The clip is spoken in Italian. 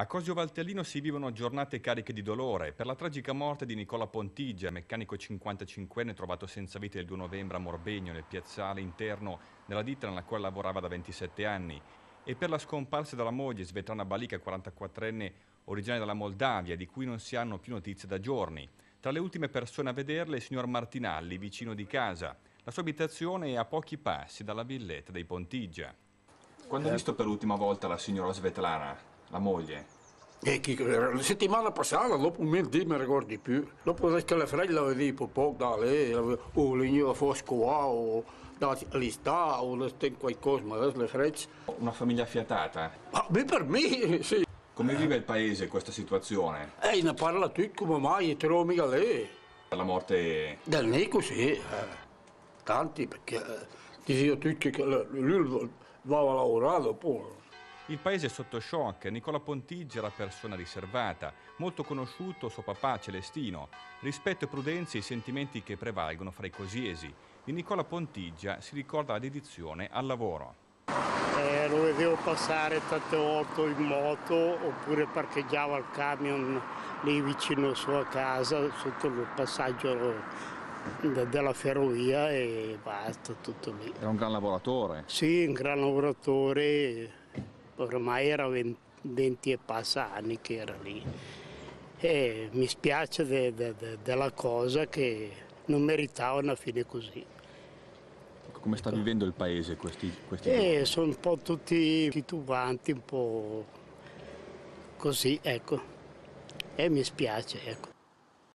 A Cosio Valtellino si vivono giornate cariche di dolore per la tragica morte di Nicola Pontigia, meccanico 55enne trovato senza vita il 2 novembre a Morbegno, nel piazzale interno della ditta nella quale lavorava da 27 anni, e per la scomparsa della moglie Svetlana Balika, 44enne originaria della Moldavia, di cui non si hanno più notizie da giorni. Tra le ultime persone a vederle il signor Martinalli, vicino di casa. La sua abitazione è a pochi passi dalla villetta dei Pontigia. Quando hai visto per l'ultima volta la signora Svetlana, la moglie? La settimana passata, dopo un mese, mi ricordo di più. Dopo che la freglia vedevo un po' da lei, o veniva fosco qua, o all'istà, o qualcosa, ma adesso le frecce. Una famiglia affiatata? Ma per me, sì. Come vive il paese questa situazione? Ne parla tutti come mai, trovo mica lei. Per la morte... Del Nico, sì. Tanti, perché diceva tutti che lui aveva lavorato poi. Il paese è sotto shock. Nicola Pontigia era persona riservata, molto conosciuto suo papà Celestino. Rispetto e prudenza i sentimenti che prevalgono fra i cosiesi. Di Nicola Pontigia si ricorda la dedizione al lavoro. Lo vedevo passare tante volte in moto, oppure parcheggiava il camion lì vicino alla sua casa, sotto il passaggio della ferrovia, e basta, tutto lì. Era un gran lavoratore? Sì, un gran lavoratore, ormai era 20 e passa anni che era lì. E mi spiace della cosa, che non meritava una fine così. Come sta vivendo il paese questi giorni? Sono un po' tutti titubanti, un po' così, ecco. E mi spiace, ecco.